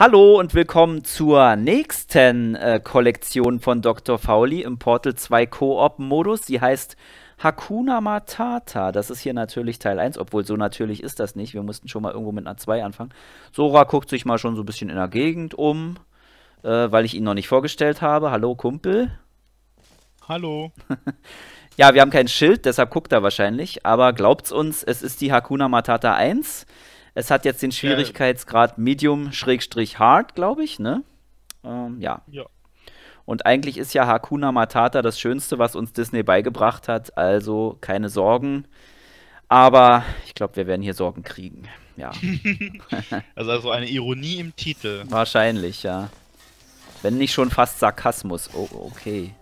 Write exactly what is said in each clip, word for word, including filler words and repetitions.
Hallo und willkommen zur nächsten äh, Kollektion von Doktor Fauli im Portal zwei Koop-Modus. Die heißt Hakuna Matata. Das ist hier natürlich Teil eins, obwohl so natürlich ist das nicht. Wir mussten schon mal irgendwo mit einer zwei anfangen. Sora guckt sich mal schon so ein bisschen in der Gegend um, äh, weil ich ihn noch nicht vorgestellt habe. Hallo Kumpel. Hallo. Ja, wir haben kein Schild, deshalb guckt er wahrscheinlich. Aber glaubt's uns, es ist die Hakuna Matata eins. Es hat jetzt den Schwierigkeitsgrad Medium-Hard, glaube ich, ne? Ähm, ja. Ja. Und eigentlich ist ja Hakuna Matata das Schönste, was uns Disney beigebracht hat. Also keine Sorgen. Aber ich glaube, wir werden hier Sorgen kriegen. Ja. Also, also eine Ironie im Titel. Wahrscheinlich, ja. Wenn nicht schon fast Sarkasmus. Oh, okay.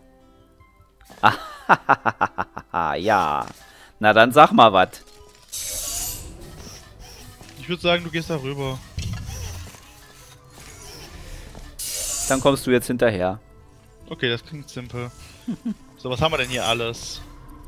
Ah, ja. Na dann sag mal was. Ich würde sagen, du gehst da rüber. Dann kommst du jetzt hinterher. Okay, das klingt simpel. So, was haben wir denn hier alles?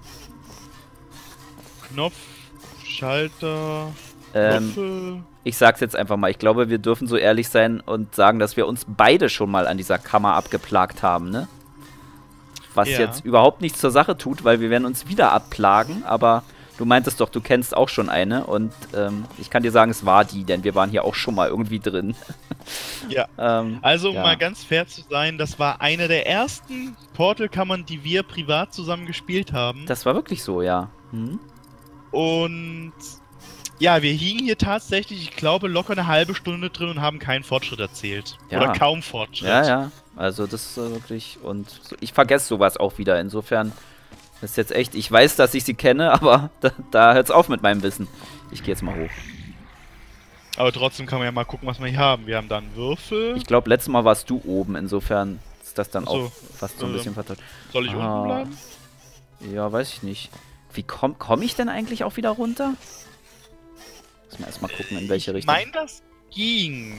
Knopf, Schalter, Ähm, Würfel. Ich sag's jetzt einfach mal. Ich glaube, wir dürfen so ehrlich sein und sagen, dass wir uns beide schon mal an dieser Kammer abgeplagt haben, ne? Was Ja. jetzt überhaupt nichts zur Sache tut, weil wir werden uns wieder abplagen, aber du meintest doch, du kennst auch schon eine und ähm, ich kann dir sagen, es war die, denn wir waren hier auch schon mal irgendwie drin. Ja. ähm, Also, um ja. mal ganz fair zu sein, das war eine der ersten Portal-Kammern, die wir privat zusammen gespielt haben. Das war wirklich so, ja. Hm? Und ja, wir hingen hier tatsächlich, ich glaube, locker eine halbe Stunde drin und haben keinen Fortschritt erzielt. Ja. Oder kaum Fortschritt. Ja, ja. Also das ist äh, wirklich... Und so, ich vergesse sowas auch wieder. Insofern ist jetzt echt... Ich weiß, dass ich sie kenne, aber da, da hört's auf mit meinem Wissen. Ich gehe jetzt mal hoch. Aber trotzdem kann man ja mal gucken, was wir hier haben. Wir haben da einen Würfel. Ich glaube, letztes Mal warst du oben. Insofern ist das dann Ach so, auch fast so ein ähm, bisschen vertauscht. Soll ich Ah. unten bleiben? Ja, weiß ich nicht. Wie komme komm ich denn eigentlich auch wieder runter? Muss man erstmal gucken, in welche Ich Richtung. mein, das ging.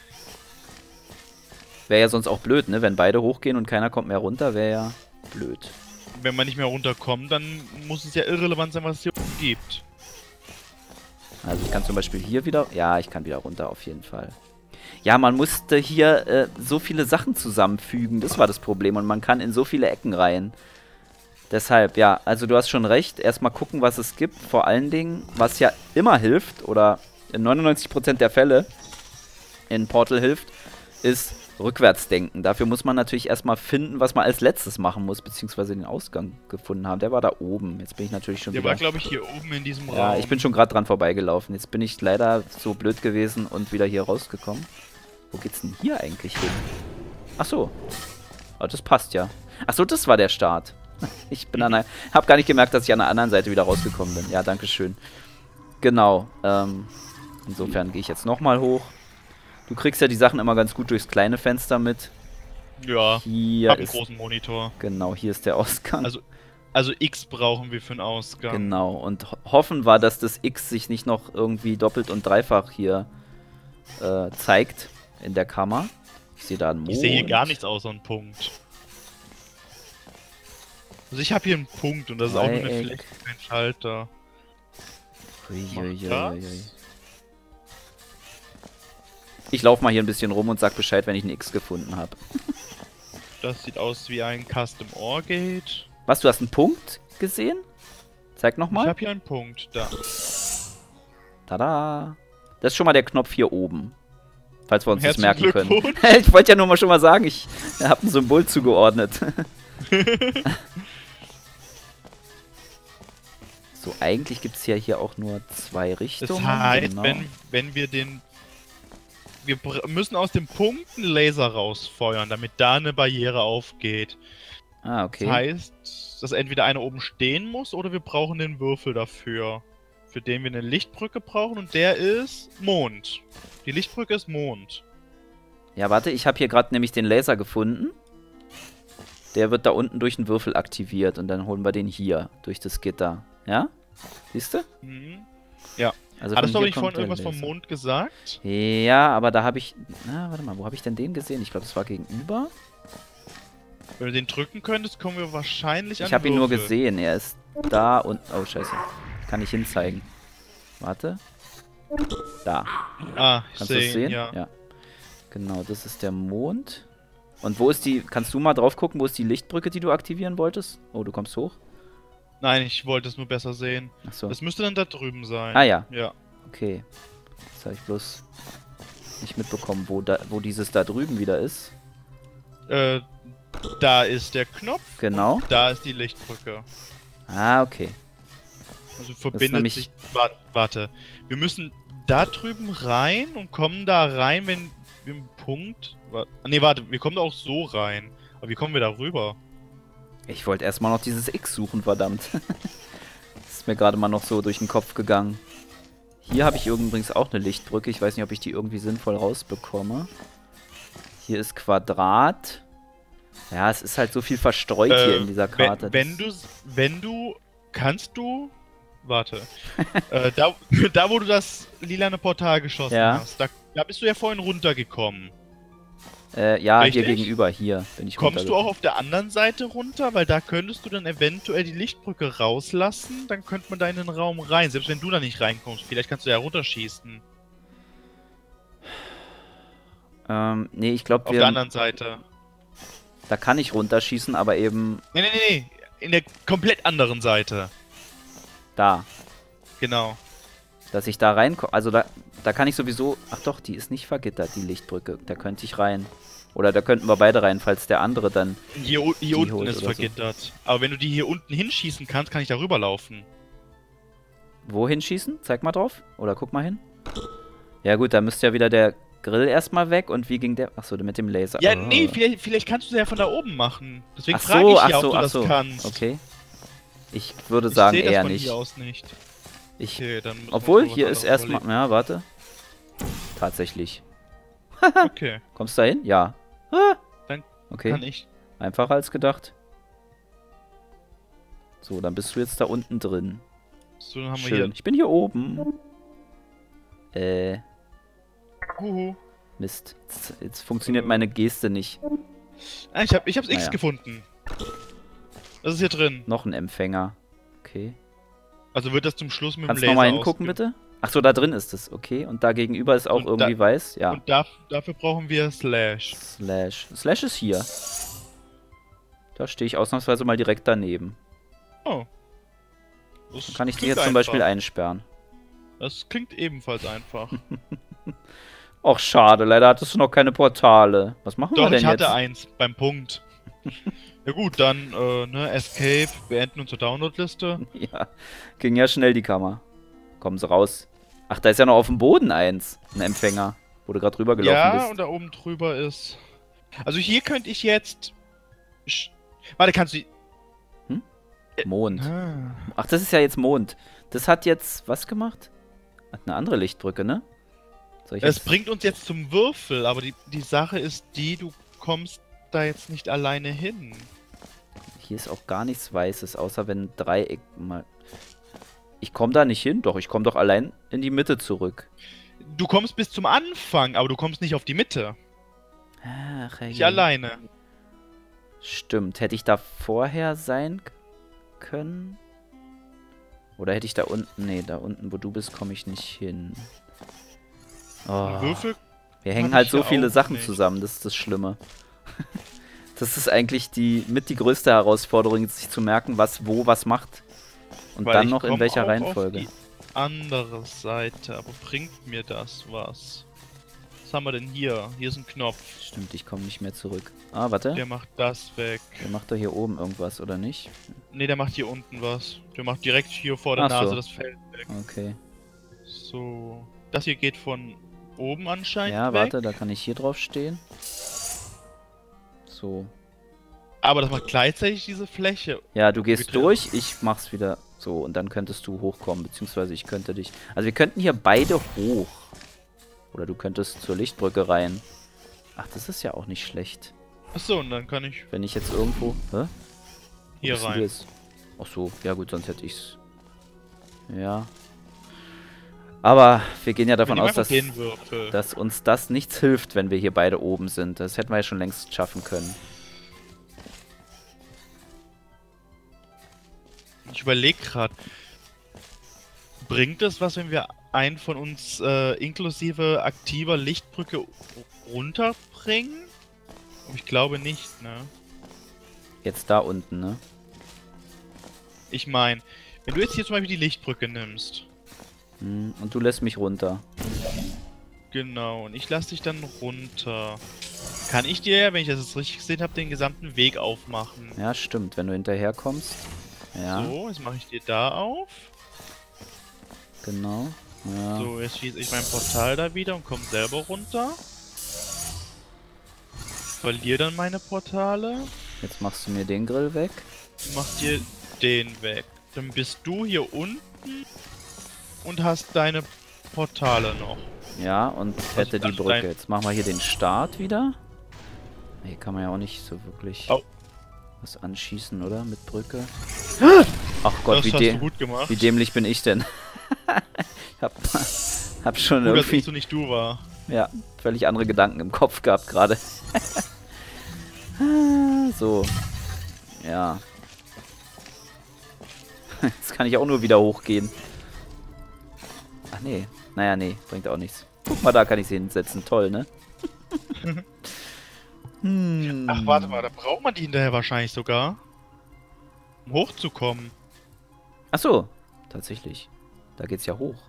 Wäre ja sonst auch blöd, ne? Wenn beide hochgehen und keiner kommt mehr runter, wäre ja blöd. Wenn man nicht mehr runterkommt, dann muss es ja irrelevant sein, was es hier unten gibt. Also ich kann zum Beispiel hier wieder... Ja, ich kann wieder runter auf jeden Fall. Ja, man musste hier äh, so viele Sachen zusammenfügen. Das war das Problem. Und man kann in so viele Ecken rein. Deshalb, ja, also du hast schon recht. Erstmal gucken, was es gibt. Vor allen Dingen, was ja immer hilft, oder in neunundneunzig Prozent der Fälle in Portal hilft, ist Rückwärtsdenken. Dafür muss man natürlich erstmal finden, was man als letztes machen muss, beziehungsweise den Ausgang gefunden haben. Der war da oben. Jetzt bin ich natürlich schon Der wieder... war, glaube ich, hier oben in diesem Ja, Raum. ich bin schon gerade dran vorbeigelaufen. Jetzt bin ich leider so blöd gewesen und wieder hier rausgekommen. Wo geht's denn hier eigentlich hin? Ach so. Oh, das passt ja. Ach so, das war der Start. Ich bin an einer... Hab gar nicht gemerkt, dass ich an der anderen Seite wieder rausgekommen bin. Ja, danke schön. Genau. Ähm, insofern gehe ich jetzt nochmal hoch. Du kriegst ja die Sachen immer ganz gut durchs kleine Fenster mit. Ja, Hier hab einen ist... großen Monitor. Genau, hier ist der Ausgang. Also, also X brauchen wir für einen Ausgang. Genau, und ho hoffen wir, dass das X sich nicht noch irgendwie doppelt und dreifach hier äh, zeigt in der Kammer. Ich sehe da einen Mond. Ich sehe hier gar nichts außer einen Punkt. Also ich habe hier einen Punkt und das ist auch nur eine Dreieck. Fläche, kein Schalter. Uiuiui. Ich laufe mal hier ein bisschen rum und sag Bescheid, wenn ich ein X gefunden habe. Das sieht aus wie ein Custom Ore Gate. Was, du hast einen Punkt gesehen? Zeig Ich nochmal. habe hier einen Punkt, da. Tada! Das ist schon mal der Knopf hier oben. Falls wir uns das Herzlichen merken können. Glückwunsch. Ich wollte ja nur mal schon mal sagen, ich habe ein Symbol zugeordnet. So, eigentlich gibt es ja hier auch nur zwei Richtungen. Das heißt, genau. wenn, wenn wir den... Wir br- müssen aus dem Punkt einen Laser rausfeuern, damit da eine Barriere aufgeht. Ah, okay. Das heißt, dass entweder einer oben stehen muss oder wir brauchen den Würfel dafür. Für den wir eine Lichtbrücke brauchen und der ist Mond. Die Lichtbrücke ist Mond. Ja, warte, ich habe hier gerade nämlich den Laser gefunden. Der wird da unten durch einen Würfel aktiviert und dann holen wir den hier durch das Gitter. Ja? Siehst du? Mhm. Ja. Also Hattest du von aber hier nicht kommt vorhin der irgendwas vom Laser. Mond gesagt? Ja, aber da habe ich... Na, warte mal, wo habe ich denn den gesehen? Ich glaube, das war gegenüber. Wenn du den drücken könntest, kommen wir wahrscheinlich an Ich habe ihn nur Würfel. gesehen. Er ist da und... Oh, scheiße. Kann ich hinzeigen. Warte. Da. Ah, ich Kannst du es sehe sehen? ihn, ja. Genau, das ist der Mond. Und wo ist die, kannst du mal drauf gucken, wo ist die Lichtbrücke, die du aktivieren wolltest? Oh, du kommst hoch? Nein, ich wollte es nur besser sehen. Achso. Das müsste dann da drüben sein. Ah ja. Ja. Okay. Jetzt habe ich bloß nicht mitbekommen, wo, da, wo dieses da drüben wieder ist. Äh, da ist der Knopf. Genau. Und da ist die Lichtbrücke. Ah, okay. Also verbindet nämlich- sich... Warte, warte. Wir müssen da drüben rein und kommen da rein, wenn wir einen Punkt... Wa- Nee, warte, wir kommen da auch so rein. Aber wie kommen wir da rüber? Ich wollte erstmal noch dieses X suchen, verdammt. Das ist mir gerade mal noch so durch den Kopf gegangen. Hier habe ich übrigens auch eine Lichtbrücke. Ich weiß nicht, ob ich die irgendwie sinnvoll rausbekomme. Hier ist Quadrat. Ja, es ist halt so viel verstreut Äh, hier in dieser Karte. Wenn, wenn du... Wenn du... Kannst du... Warte. äh, da, da, wo du das lilane Portal geschossen Ja. hast, da, da bist du ja vorhin runtergekommen. Äh, ja, Richtig? hier gegenüber, hier bin ich Kommst du runtergekommen. auch auf der anderen Seite runter? Weil da könntest du dann eventuell die Lichtbrücke rauslassen. Dann könnte man da in den Raum rein. Selbst wenn du da nicht reinkommst. Vielleicht kannst du ja runterschießen. Ähm, nee, ich glaube, Auf der wir... anderen Seite. Da kann ich runterschießen, aber eben Nee, nee, nee, nee. In der komplett anderen Seite. da. Genau. Dass ich da reinkomme. Also da, da kann ich sowieso... Ach doch, die ist nicht vergittert, die Lichtbrücke. Da könnte ich rein. Oder da könnten wir beide rein, falls der andere dann... Hier, u- hier Die unten holt ist oder so. vergittert. Aber wenn du die hier unten hinschießen kannst, kann ich da rüberlaufen. Wohin schießen? Zeig mal drauf. Oder guck mal hin. Ja gut, da müsste ja wieder der Grill erstmal weg. Und wie ging der... Achso, mit dem Laser. Ja, Oh. nee, vielleicht, vielleicht kannst du das ja von da oben machen. Deswegen Ach frage so, ich ach ja, ob so, du ach das so. kannst. Okay. Ich würde Ich sagen sehe das eher von nicht. hier aus nicht. Ich, Okay, dann müssen wir obwohl, uns noch was hier ist anderes erstmal... überlegen. Ja, warte. Tatsächlich. Okay, Kommst du da hin? Ja. Ah. Dann Okay. kann ich. Einfacher als gedacht. So, dann bist du jetzt da unten drin. So, dann haben Schön. wir hier. Ich bin hier oben. Äh, Huhu. Mist. Jetzt, jetzt funktioniert Äh. meine Geste nicht. Ah, ich hab, ich hab's X Naja. gefunden. Das ist hier drin. Noch ein Empfänger. Okay. Also wird das zum Schluss mit Kannst dem du Laser nochmal hingucken, ausge- bitte? Ach so, da drin ist es. Okay. Und da gegenüber ist auch Und da- irgendwie weiß. Ja. Und da, dafür brauchen wir Slash. Slash. Slash ist hier. Da stehe ich ausnahmsweise mal direkt daneben. Oh. Das Dann kann ich die klingt jetzt zum Beispiel einfach. einsperren. Das klingt ebenfalls einfach. Och, schade. Leider hattest du noch keine Portale. Was machen wir Doch, denn ich hatte jetzt? eins beim Punkt. Ja gut, dann äh, ne, Escape, beenden unsere Download-Liste. Ja, ging ja schnell die Kammer. Kommen sie raus. Ach, da ist ja noch auf dem Boden eins. Ein Empfänger. Wo du gerade rübergelaufen Ja, bist. und da oben drüber ist... Also hier könnte ich jetzt... Sch- Warte, kannst du... Mond. Ah. Ach, das ist ja jetzt Mond. Das hat jetzt was gemacht? Hat eine andere Lichtbrücke, ne? Soll ich Es jetzt... bringt uns jetzt zum Würfel, aber die, die Sache ist die, du kommst da jetzt nicht alleine hin. Hier ist auch gar nichts Weißes, außer wenn ein Dreieck mal... Ich komme da nicht hin. Doch, ich komme doch allein in die Mitte zurück. Du kommst bis zum Anfang, aber du kommst nicht auf die Mitte. Ach, Nicht hey. alleine. Stimmt. Hätte ich da vorher sein k- können? Oder hätte ich da unten... Nee, da unten, wo du bist, komme ich nicht hin. Oh. Würfel? Wir hängen Kann halt ich so ja viele auch Sachen nicht. zusammen, das ist das Schlimme. Das ist eigentlich die mit die größte Herausforderung, sich zu merken, was wo was macht. Und Weil dann ich noch in komm welcher auch Reihenfolge. Auf die andere Seite, aber bringt mir das was? Was haben wir denn hier? Hier ist ein Knopf. Stimmt, ich komme nicht mehr zurück. Ah, warte. Der macht das weg. Der macht doch hier oben irgendwas, oder nicht? Ne, der macht hier unten was. Der macht direkt hier vor der Ach so. Nase das Feld weg. Okay. So. Das hier geht von oben anscheinend Ja, weg. warte, da kann ich hier drauf stehen. So. Aber das macht gleichzeitig diese Fläche. Ja, du gehst Getrennt. durch, ich mach's wieder so und dann könntest du hochkommen, beziehungsweise ich könnte dich... Also wir könnten hier beide hoch. Oder du könntest zur Lichtbrücke rein. Ach, das ist ja auch nicht schlecht. Achso, und dann kann ich Wenn ich jetzt irgendwo... Hä? Wo hier bist denn du rein. jetzt? Ach so, ja gut, sonst hätte ich's. Ja. Aber wir gehen ja davon Wir nehmen aus, dass, einfach den Würfel. dass uns das nichts hilft, wenn wir hier beide oben sind. Das hätten wir ja schon längst schaffen können. Ich überlege gerade. Bringt es was, wenn wir einen von uns äh, inklusive aktiver Lichtbrücke runterbringen? Ich glaube nicht, ne? Jetzt da unten, ne? Ich meine, wenn du jetzt hier zum Beispiel die Lichtbrücke nimmst. Hm, und du lässt mich runter. Genau, und ich lasse dich dann runter. Kann ich dir, wenn ich das jetzt richtig gesehen habe, den gesamten Weg aufmachen? Ja, stimmt, wenn du hinterherkommst. Ja, So, jetzt mache ich dir da auf. genau. Ja. So, jetzt schieße ich mein Portal da wieder und komme selber runter. Verliere dann meine Portale. Jetzt machst du mir den Grill weg. Mach dir den weg. Dann bist du hier unten und hast deine Portale noch. Ja, und hätte die dann Brücke. dein- Jetzt machen wir hier den Start wieder. Hier kann man ja auch nicht so wirklich Au. was anschießen, oder? Mit Brücke. Ach Gott, Das wie, hast de du gut gemacht. wie dämlich bin ich denn? hab, hab schon Gut, dass irgendwie ich so nicht du war. ja, völlig andere Gedanken im Kopf gehabt gerade. So. Ja. Jetzt kann ich auch nur wieder hochgehen. Ach nee. Naja, nee. Bringt auch nichts. Guck mal, da kann ich sie hinsetzen. Toll, ne? hm. Ach, warte mal, da braucht man die hinterher wahrscheinlich sogar. Um hochzukommen. Ach so. Tatsächlich. Da geht's ja hoch.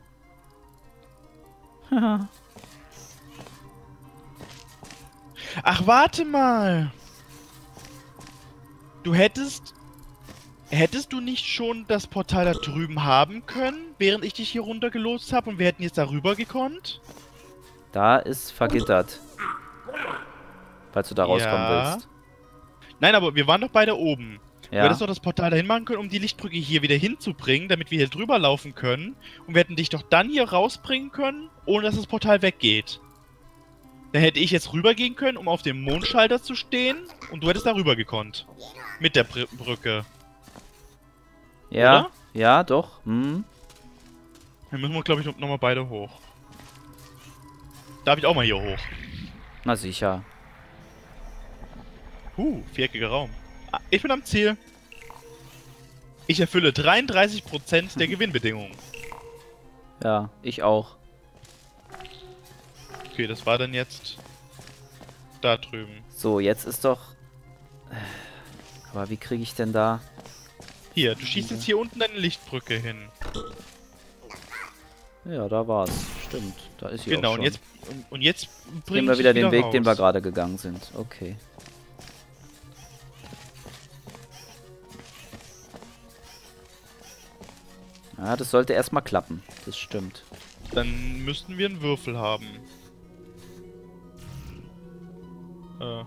Ach, warte mal. Du hättest... Hättest du nicht schon das Portal da drüben haben können, während ich dich hier runtergelotst habe und wir hätten jetzt darüber gekonnt? Da ist vergittert. Falls du da rauskommen Ja. willst. Nein, aber wir waren doch beide oben. Du Ja. hättest doch das Portal dahin machen können, um die Lichtbrücke hier wieder hinzubringen, damit wir hier drüber laufen können. Und wir hätten dich doch dann hier rausbringen können, ohne dass das Portal weggeht. Dann hätte ich jetzt rübergehen können, um auf dem Mondschalter zu stehen. Und du hättest da rüber gekonnt. Mit der Br Brücke. Ja. Oder? Ja, doch. Hm. Dann müssen wir, glaube ich, nochmal beide hoch. Darf ich auch mal hier hoch? Na sicher. Huh, viereckiger Raum. Ah, ich bin am Ziel. Ich erfülle dreiunddreißig Prozent der Gewinnbedingungen. Ja, ich auch. Okay, das war dann jetzt da drüben. So, jetzt ist doch... Aber wie kriege ich denn da... Hier, du schießt jetzt hier unten deine Lichtbrücke hin. Ja, da war's. Stimmt, da ist sie Genau, auch und schon. jetzt, und, und jetzt bringen Nehmen wir wieder den Weg, den wir gerade gegangen sind. Okay. Ja, das sollte erstmal klappen. Das stimmt. Dann müssten wir einen Würfel haben. Äh,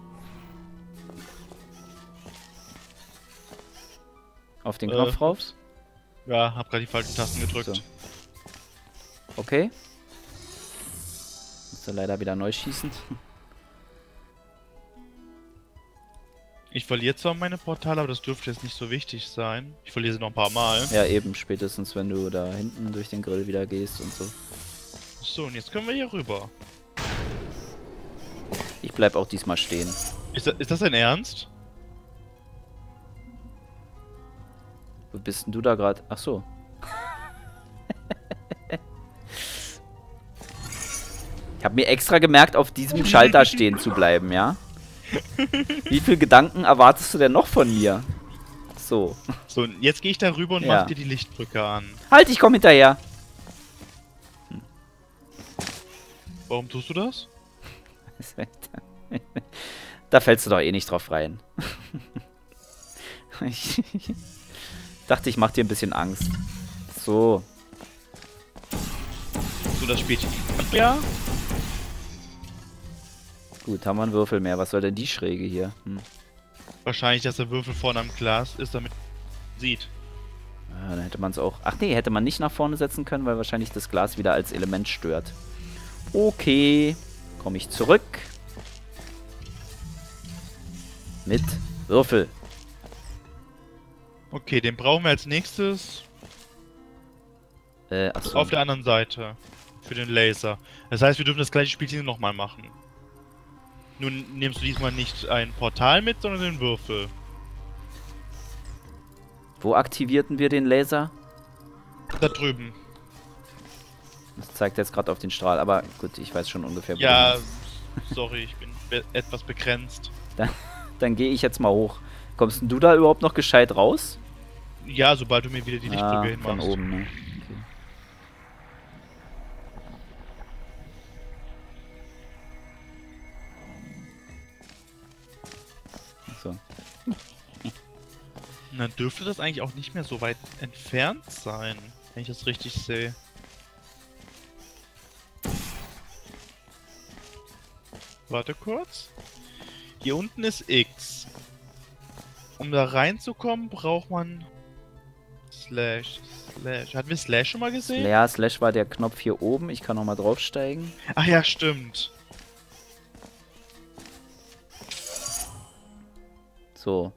Auf den Äh, Knopf rauf. ja, hab gerade die falschen Tasten gedrückt. So. Okay. Musst du leider wieder neu schießen. Ich verliere zwar meine Portale, aber das dürfte jetzt nicht so wichtig sein. Ich verliere sie noch ein paar Mal. Ja, eben, spätestens wenn du da hinten durch den Grill wieder gehst und so. So, und jetzt können wir hier rüber. Ich bleib auch diesmal stehen. Ist das, ist das dein Ernst? Wo bist denn du da gerade? Ach so. Ich habe mir extra gemerkt, auf diesem Schalter stehen zu bleiben, ja? Wie viel Gedanken erwartest du denn noch von mir? So. So, und jetzt gehe ich da rüber und Ja. mach dir die Lichtbrücke an. Halt, ich komm hinterher. Warum tust du das? Da fällst du doch eh nicht drauf rein. Ich dachte, ich mach dir ein bisschen Angst. So. So, das Spielchen. Ja. Gut, haben wir einen Würfel mehr. Was soll denn die Schräge hier? Hm. Wahrscheinlich, dass der Würfel vorne am Glas ist, damit man sieht. Ja, dann hätte man es auch... Ach nee, hätte man nicht nach vorne setzen können, weil wahrscheinlich das Glas wieder als Element stört. Okay. Komme ich zurück. Mit Würfel. Okay, den brauchen wir als nächstes Äh, achso. auf der anderen Seite. Für den Laser. Das heißt, wir dürfen das gleiche Spielchen nochmal machen. Nun nimmst du diesmal nicht ein Portal mit, sondern den Würfel. Wo aktivierten wir den Laser? Da drüben. Das zeigt jetzt gerade auf den Strahl, aber gut, ich weiß schon ungefähr, wo Ja, du bist. sorry, ich bin be etwas begrenzt. Dann, dann gehe ich jetzt mal hoch. Kommst denn du da überhaupt noch gescheit raus? Ja, sobald du mir wieder die Lichtbrücke Ah, hinmachst. von oben, ne? Okay. So. Dann dürfte das eigentlich auch nicht mehr so weit entfernt sein, wenn ich das richtig sehe. Warte kurz. Hier unten ist X. Um da reinzukommen, braucht man Slash. Slash. Hatten wir Slash schon mal gesehen? Ja, Slash war der Knopf hier oben. Ich kann nochmal draufsteigen. Ach ja, stimmt. So.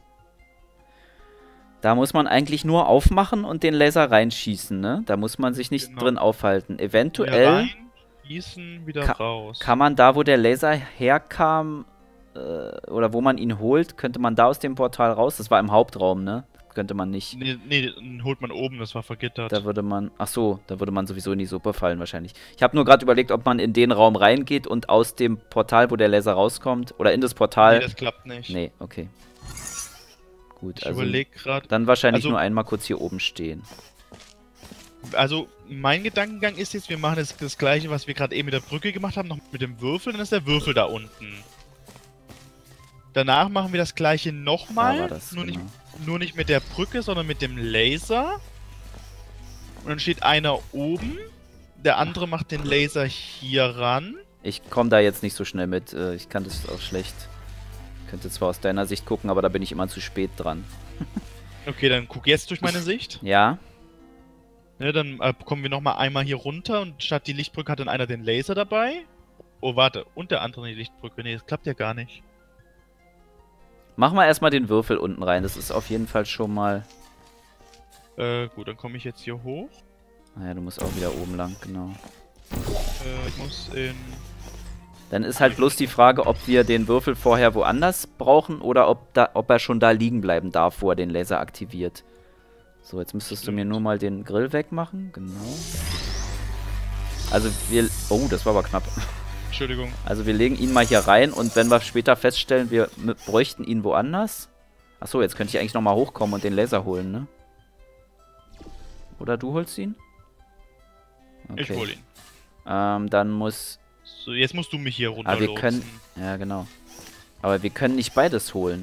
Da muss man eigentlich nur aufmachen und den Laser reinschießen, ne? Da muss man sich nicht Genau. drin aufhalten. Wieder Eventuell rein, schießen, wieder Ka- raus. kann man da, wo der Laser herkam, äh, oder wo man ihn holt, könnte man da aus dem Portal raus? Das war im Hauptraum, ne? Könnte man nicht. Nee, nee, den holt man oben, das war vergittert. Da würde man, ach so, da würde man sowieso in die Suppe fallen wahrscheinlich. Ich habe nur gerade überlegt, ob man in den Raum reingeht und aus dem Portal, wo der Laser rauskommt, oder in das Portal. Nee, das klappt nicht. Nee, okay. Gut, Ich also überlege gerade. dann wahrscheinlich also- nur einmal kurz hier oben stehen. Also, mein Gedankengang ist jetzt, wir machen jetzt das gleiche, was wir gerade eben mit der Brücke gemacht haben, noch mit dem Würfel, dann ist der Würfel da unten. Danach machen wir das gleiche Da nochmal, war das, nur, genau. nicht, nur nicht mit der Brücke, sondern mit dem Laser. Und dann steht einer oben, der andere macht den Laser hier ran. Ich komme da jetzt nicht so schnell mit. äh, Ich kann das auch schlecht. Könnte zwar aus deiner Sicht gucken, aber da bin ich immer zu spät dran. Okay, dann guck jetzt durch meine Sicht. Ja, Ne, dann äh, kommen wir nochmal einmal hier runter und statt die Lichtbrücke hat dann einer den Laser dabei. Oh, warte, und der andere die Lichtbrücke. Nee, das klappt ja gar nicht. machen wir erstmal den Würfel unten rein. Das ist auf jeden Fall schon mal. Äh, gut, dann komme ich jetzt hier hoch. Naja, du musst auch wieder oben lang, genau. Äh, ich muss in... Dann ist halt bloß die Frage, ob wir den Würfel vorher woanders brauchen oder ob, da, ob er schon da liegen bleiben darf, wo er den Laser aktiviert. So, jetzt müsstest du mir nur mal den Grill wegmachen. Genau. Also wir... Oh, das war aber knapp. Entschuldigung. Also wir legen ihn mal hier rein und wenn wir später feststellen, wir m- bräuchten ihn woanders. Achso, jetzt könnte ich eigentlich nochmal hochkommen und den Laser holen, ne? Oder du holst ihn? Ich hol ihn. Ähm, dann muss... So, jetzt musst du mich hier runter Aber wir können... Ja, genau. Aber wir können nicht beides holen.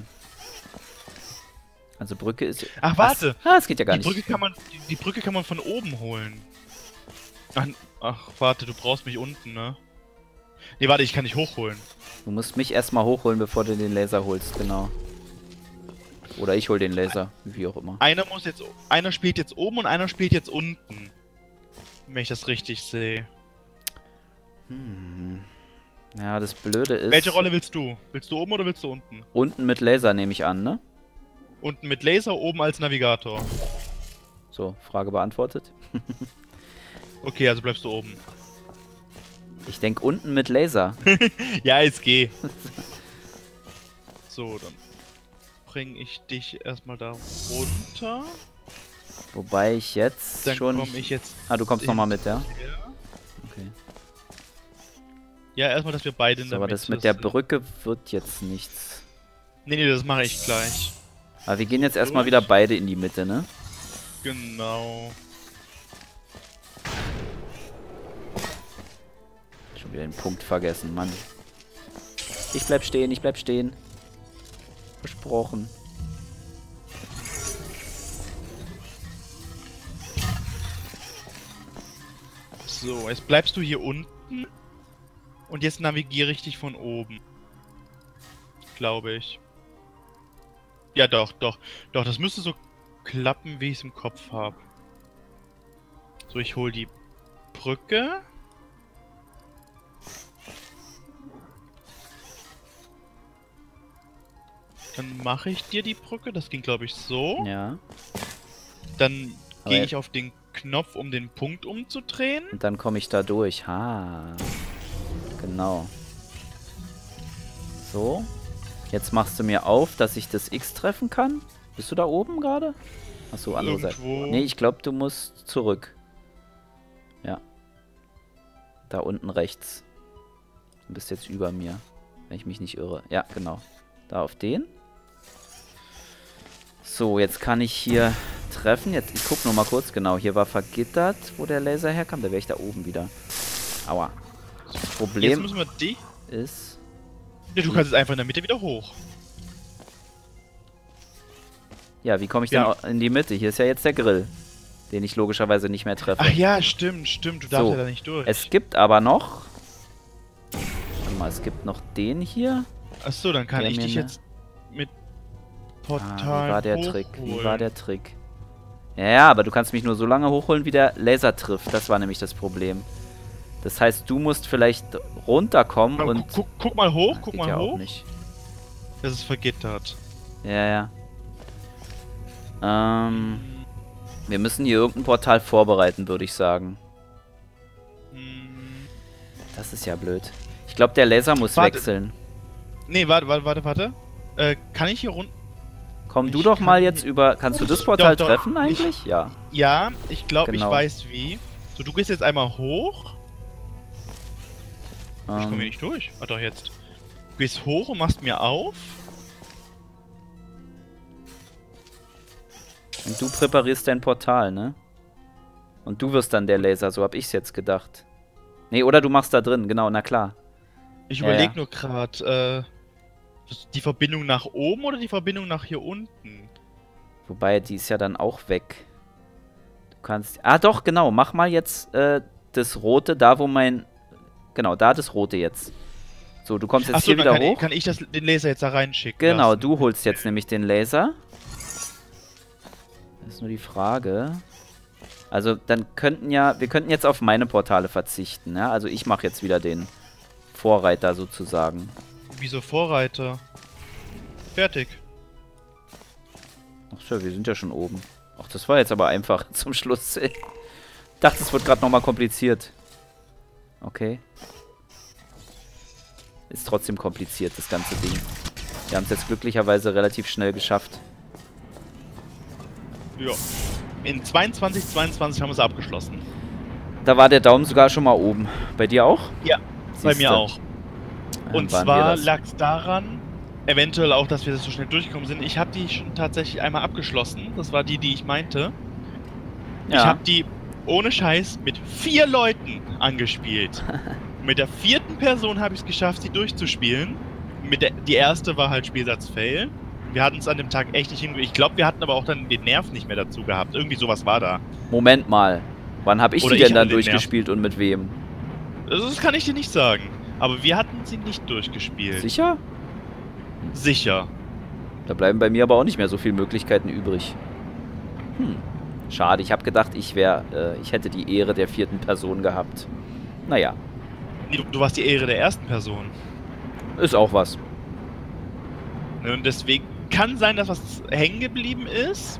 Also Brücke ist... Ach, warte! Ah, das geht ja gar Die Brücke, nicht. kann man, die, die Brücke kann man von oben holen. Ach, ach, warte, du brauchst mich unten, ne? Nee, warte, ich kann dich hochholen. Du musst mich erstmal hochholen, bevor du den Laser holst, genau. Oder ich hol den Laser, wie auch immer. Einer muss jetzt... Einer spielt jetzt oben und einer spielt jetzt unten. Wenn ich das richtig sehe. Hm. Ja, das Blöde ist... Welche Rolle willst du? Willst du oben oder willst du unten? Unten mit Laser nehme ich an, ne? Unten mit Laser, oben als Navigator. So, Frage beantwortet. Okay, also bleibst du oben. Ich denke unten mit Laser. Ja, jetzt geh. So, dann bringe ich dich erstmal da runter. Wobei ich jetzt Dann schon... komme ich jetzt... Ah, du kommst nochmal mit, ja? her. Okay. Ja, erstmal, dass wir beide in So, der aber Mitte das mit der sind. Brücke wird jetzt nichts. Nee, nee, das mache ich gleich. Aber wir gehen jetzt erstmal wieder beide in die Mitte, ne? Genau. Schon wieder den Punkt vergessen, Mann. Ich bleib stehen, ich bleib stehen. Versprochen. So, jetzt bleibst du hier unten. Und jetzt navigiere ich dich von oben. Glaube ich. Ja, doch, doch. Doch, das müsste so klappen, wie ich es im Kopf habe. So, ich hole die Brücke. Dann mache ich dir die Brücke. Das ging, glaube ich, so. Ja. Dann Aber gehe jetzt- ich auf den Knopf, um den Punkt umzudrehen. Und dann komme ich da durch. Ha. Genau. So. Jetzt machst du mir auf, dass ich das X treffen kann. Bist du da oben gerade? Achso, andere Seite. Irgendwo. Nee, ich glaube, du musst zurück. Ja. Da unten rechts. Du bist jetzt über mir, wenn ich mich nicht irre. Ja, genau. Da auf den. So, jetzt kann ich hier treffen. Jetzt, ich gucke nur mal kurz. Genau, hier war vergittert, wo der Laser herkam. Da wäre ich da oben wieder. Aua. Das Problem Jetzt müssen wir die... ist... Ja, du kannst jetzt einfach in der Mitte wieder hoch. Ja, wie komme ich Ja. denn in die Mitte? Hier ist ja jetzt der Grill, den ich logischerweise nicht mehr treffe. Ach ja, stimmt, stimmt. Du darfst So, ja da nicht durch. Es gibt aber noch... Warte mal, es gibt noch den hier. Achso, dann kann Der ich mir dich ne- jetzt mit Ah, Portal wie war der Trick? Wie hochholen. war der Trick? Ja, ja, aber du kannst mich nur so lange hochholen, wie der Laser trifft. Das war nämlich das Problem. Das heißt, du musst vielleicht runterkommen Guck, und... guck, guck mal hoch, Ah, guck geht mal ja auch hoch. nicht. Das ist vergittert. Ja, ja. Ähm, wir müssen hier irgendein Portal vorbereiten, würde ich sagen. Hm. Das ist ja blöd. Ich glaube, der Laser muss Warte. wechseln. Nee, warte, warte, warte, warte. Äh, kann ich hier runter... Komm du Ich doch mal kann- jetzt über... Kannst du das Portal Doch, doch. treffen eigentlich? Ja. Ja, ich glaube, Genau. ich weiß wie. So, du gehst jetzt einmal hoch. Ich komme Ähm, hier nicht durch. Ah, doch, jetzt. Du gehst hoch und machst mir auf. und du präparierst dein Portal, ne? Und du wirst dann der Laser, so hab ich's jetzt gedacht. Nee, oder du machst da drin, genau, na klar. Ich Ja, überlege ja. nur gerade, äh, die Verbindung nach oben oder die Verbindung nach hier unten? Wobei, die ist ja dann auch weg. Du kannst... Ah, doch, genau. Mach mal jetzt äh, das Rote, da wo mein... Genau, da das Rote jetzt. So, du kommst jetzt Achso, hier dann wieder kann ich, hoch. kann ich das, den Laser jetzt da reinschicken Genau, lassen. du holst jetzt nämlich den Laser. Das ist nur die Frage. Also, dann könnten ja... Wir könnten jetzt auf meine Portale verzichten, ja? Also, ich mache jetzt wieder den Vorreiter sozusagen. Wieso Vorreiter? Fertig. Ach so, wir sind ja schon oben. Ach, das war jetzt aber einfach zum Schluss. Ich dachte, es wird gerade nochmal kompliziert. Okay. Ist trotzdem kompliziert, das ganze Ding. Wir haben es jetzt glücklicherweise relativ schnell geschafft. Ja. In zweiundzwanzig zweiundzwanzig haben wir es abgeschlossen. Da war der Daumen sogar schon mal oben. Bei dir auch? Ja, bei Siehste. mir auch. Dann Und waren wir zwar das. lag es daran, eventuell auch, dass wir so schnell durchgekommen sind. Ich habe die schon tatsächlich einmal abgeschlossen. Das war die, die ich meinte. Ich Ja. habe die ohne Scheiß mit vier Leuten angespielt. Mit der vierten Person habe ich es geschafft, sie durchzuspielen. Mit der, die erste war halt Spielsatz Fail. Wir hatten es an dem Tag echt nicht hingekriegt. Ich glaube, wir hatten aber auch dann den Nerv nicht mehr dazu gehabt. Irgendwie sowas war da. Moment mal. Wann habe ich Oder die ich denn dann hatte den durchgespielt und mit wem? Also das kann ich dir nicht sagen. Aber wir hatten sie nicht durchgespielt. Sicher? Sicher. Da bleiben bei mir aber auch nicht mehr so viele Möglichkeiten übrig. Hm. Schade, ich habe gedacht, ich wäre, äh, ich hätte die Ehre der vierten Person gehabt. Naja, Nee, Du, du warst die Ehre der ersten Person. ist auch was. Ne, Und deswegen kann sein, dass was hängen geblieben ist.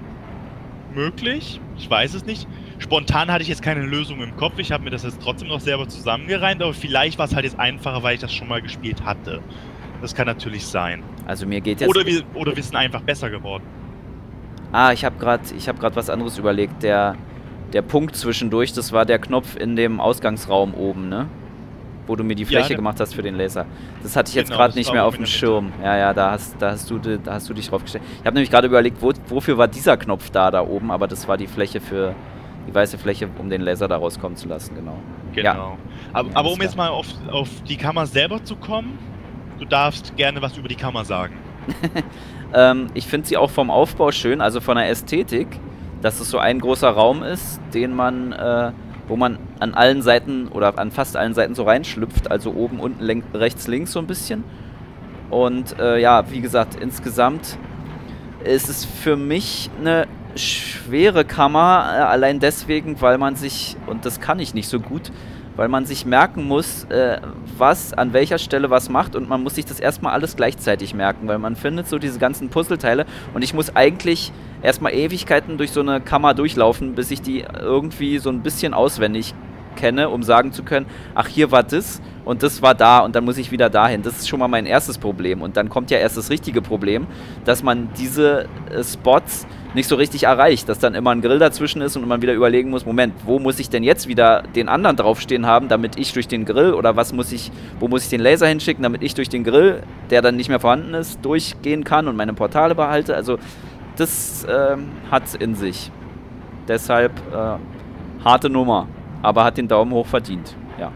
Möglich. Ich weiß es nicht. Spontan hatte ich jetzt keine Lösung im Kopf. Ich habe mir das jetzt trotzdem noch selber zusammengereimt, aber vielleicht war es halt jetzt einfacher, weil ich das schon mal gespielt hatte. Das kann natürlich sein. Also mir geht jetzt... Oder wir, oder wir sind einfach besser geworden. Ah, ich habe gerade ich habe gerade was anderes überlegt. Der, der Punkt zwischendurch, das war der Knopf in dem Ausgangsraum oben, ne? Wo du mir die Ja, Fläche der- gemacht hast für den Laser. Das hatte ich jetzt Genau, gerade das nicht war mehr oben auf in dem der Mitte. Schirm. Ja, ja, da hast, da hast, du, di- da hast du dich drauf gestellt. Ich habe nämlich gerade überlegt, wo, wofür war dieser Knopf da, da oben, aber das war die Fläche für... Die weiße Fläche, um den Laser da rauskommen zu lassen, genau. Genau. Aber, Ja, aber alles um jetzt mal auf, auf die Kammer selber zu kommen, du darfst gerne was über die Kammer sagen. Ähm, ich finde sie auch vom Aufbau schön, also von der Ästhetik, dass es so ein großer Raum ist, den man, äh, wo man an allen Seiten oder an fast allen Seiten so reinschlüpft, also oben, unten, lenk, rechts, links so ein bisschen. Und äh, ja, wie gesagt, insgesamt ist es für mich eine schwere Kammer, äh, allein deswegen, weil man sich, und das kann ich nicht so gut, weil man sich merken muss, äh, was an welcher Stelle was macht, und man muss sich das erstmal alles gleichzeitig merken, weil man findet so diese ganzen Puzzleteile und ich muss eigentlich erstmal Ewigkeiten durch so eine Kammer durchlaufen, bis ich die irgendwie so ein bisschen auswendig kenne, um sagen zu können, ach, hier war das Und das war da und dann muss ich wieder dahin. Das ist schon mal mein erstes Problem. Und dann kommt ja erst das richtige Problem, dass man diese äh, Spots nicht so richtig erreicht. Dass dann immer ein Grill dazwischen ist und man wieder überlegen muss, Moment, wo muss ich denn jetzt wieder den anderen draufstehen haben, damit ich durch den Grill oder was muss ich, wo muss ich den Laser hinschicken, damit ich durch den Grill, der dann nicht mehr vorhanden ist, durchgehen kann und meine Portale behalte. Also das ähm, hat's in sich. Deshalb äh, harte Nummer. Aber hat den Daumen hoch verdient. Ja.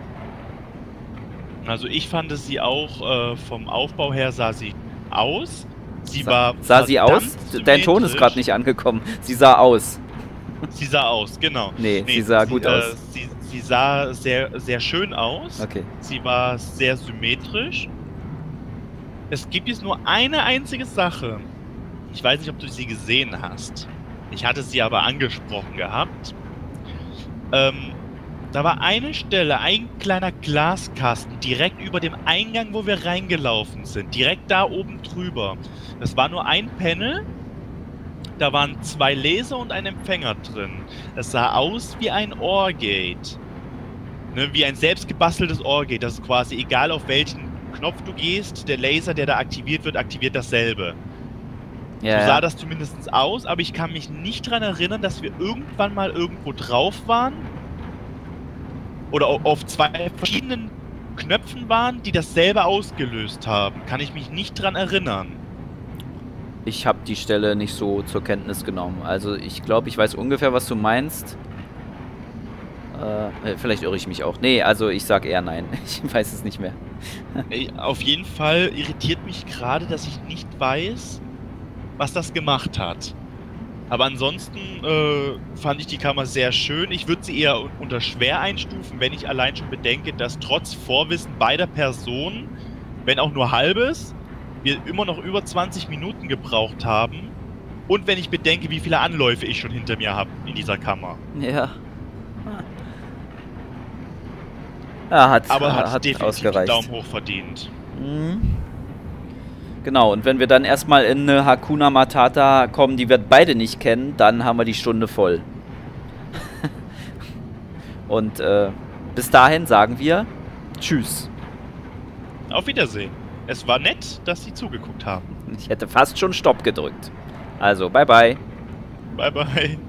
Also ich fand sie auch äh, vom Aufbau her sah sie aus. Sie Sa war sah sie aus? Dein Ton ist gerade nicht angekommen. Sie sah aus. Sie sah aus, genau. Nee, nee sie sah sie, gut äh, aus. Sie, sie sah sehr, sehr schön aus. Okay. Sie war sehr symmetrisch. Es gibt jetzt nur eine einzige Sache. Ich weiß nicht, ob du sie gesehen hast. Ich hatte sie aber angesprochen gehabt. Ähm, da war eine Stelle, ein kleiner Glaskasten, direkt über dem Eingang, wo wir reingelaufen sind. Direkt da oben drüber. Das war nur ein Panel. Da waren zwei Laser und ein Empfänger drin. Es sah aus wie ein Ohrgate. Ne, wie ein selbst gebasteltes Ohrgate. Das ist quasi egal, auf welchen Knopf du gehst, der Laser, der da aktiviert wird, aktiviert dasselbe. Ja, so sah ja. das zumindest aus, aber ich kann mich nicht daran erinnern, dass wir irgendwann mal irgendwo drauf waren oder auf zwei verschiedenen Knöpfen waren, die dasselbe ausgelöst haben. Kann ich mich nicht dran erinnern. Ich habe die Stelle nicht so zur Kenntnis genommen. Also ich glaube, ich weiß ungefähr, was du meinst. Äh, vielleicht irre ich mich auch. Nee, also ich sag eher nein. Ich weiß es nicht mehr. Ey, auf jeden Fall irritiert mich gerade, dass ich nicht weiß, was das gemacht hat. Aber ansonsten äh, fand ich die Kammer sehr schön. Ich würde sie eher unter schwer einstufen, wenn ich allein schon bedenke, dass trotz Vorwissen beider Personen, wenn auch nur halbes, wir immer noch über zwanzig Minuten gebraucht haben. Und wenn ich bedenke, wie viele Anläufe ich schon hinter mir habe in dieser Kammer. Ja. Ja, hat, Aber hat, hat definitiv ausgereicht. einen Daumen hoch verdient. Mhm. Genau, und wenn wir dann erstmal in eine Hakuna Matata kommen, die wir beide nicht kennen, dann haben wir die Stunde voll. Und äh, bis dahin sagen wir Tschüss. Auf Wiedersehen. Es war nett, dass Sie zugeguckt haben. Ich hätte fast schon Stopp gedrückt. Also, bye bye. Bye bye.